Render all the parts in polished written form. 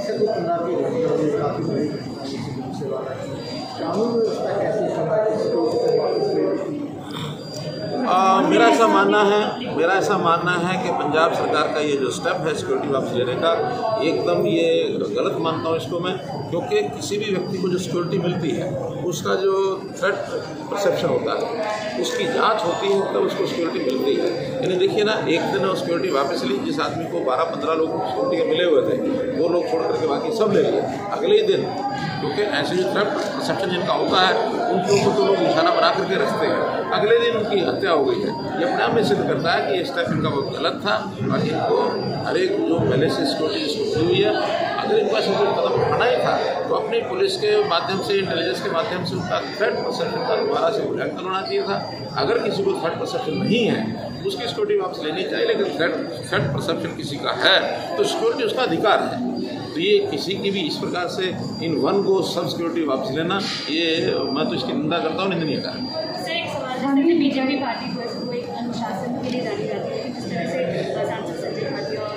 ऐसे कोई पंजाब की घटना हुई काफ़ी बड़ी घटना से वाला है, कानून व्यवस्था कैसी है? मेरा ऐसा मानना है कि पंजाब सरकार का ये जो स्टेप है सिक्योरिटी वापस लेने का, एकदम ये गलत मानता हूँ इसको मैं, क्योंकि किसी भी व्यक्ति को जो सिक्योरिटी मिलती है उसका जो थ्रेट परसेप्शन होता है उसकी जांच होती है, तब उसको सिक्योरिटी मिलती है। यानी देखिए ना, एक दिन वो सिक्योरिटी वापस ली, जिस आदमी को 12-15 लोग सिक्योरिटी के मिले हुए थे, 2 लोग छोड़ करके बाकी सब ले लिए अगले ही दिन, क्योंकि ऐसे जो थ्रेट परसेप्शन जिनका होता है उन लोगों को तो लोग निशाना बना करके रखते हैं, अगले दिन उनकी हत्या हो गई है। ये अपने आप में सिद्ध करता है कि ये स्टेप इनका बहुत गलत था और इनको हर एक जो पहले से सिक्योरिटी जिसको हुई है, अगर इनको ऐसा कोई कदम उठाना ही था तो अपनी पुलिस के माध्यम से, इंटेलिजेंस के माध्यम से उनका थ्रेट परसेप्शन का दोबारा से मूल्यांकन होना चाहिए था। अगर किसी को थ्रेट परसेप्शन नहीं है उसकी सिक्योरिटी वापस लेनी चाहिए, लेकिन थ्रेट परसेप्शन किसी का है तो सिक्योरिटी उसका अधिकार है। तो ये किसी की भी इस प्रकार से इन वन को सब सिक्योरिटी वापस लेना, ये मैं तो इसकी निंदा करता हूँ, निंदनीय कार्य। सर एक सवाल है, बीजेपी पार्टी को एक अनुशासन के लिए जानी जाती है, जिस तरह से सांसद संजय खाती और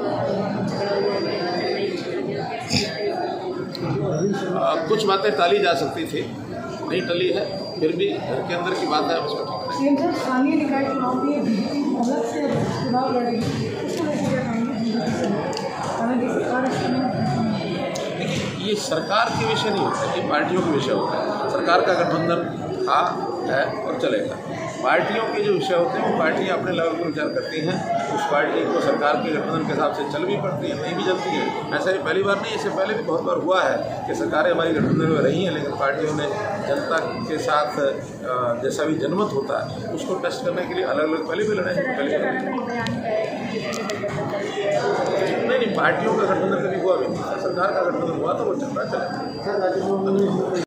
कुछ बातें टाली जा सकती थी, नहीं टली है, फिर भी घर के अंदर की बात है, उसको ठीक है। स्थानीय निकाय चुनाव में अलग से चुनाव लड़ेगी, ये सरकार के विषय नहीं होता, ये पार्टियों के विषय होता है। सरकार का गठबंधन था, है और चलेगा। पार्टियों के जो विषय होते हैं वो पार्टियाँ अपने लेवल पर विचार करती हैं, उस पार्टी को सरकार के गठबंधन के हिसाब से चल भी पड़ती है, नहीं भी चलती है। ऐसा ये पहली बार नहीं, इससे पहले भी बहुत बार हुआ है कि सरकारें हमारी गठबंधन में रही हैं, लेकिन पार्टियों ने जनता के साथ जैसा भी जनमत होता है उसको टेस्ट करने के लिए अलग अलग पहले भी लड़े नहीं, पार्टियों का गठबंधन कभी हुआ भी नहीं, सरकार का गठबंधन हुआ तो वो चल रहा चलेगा।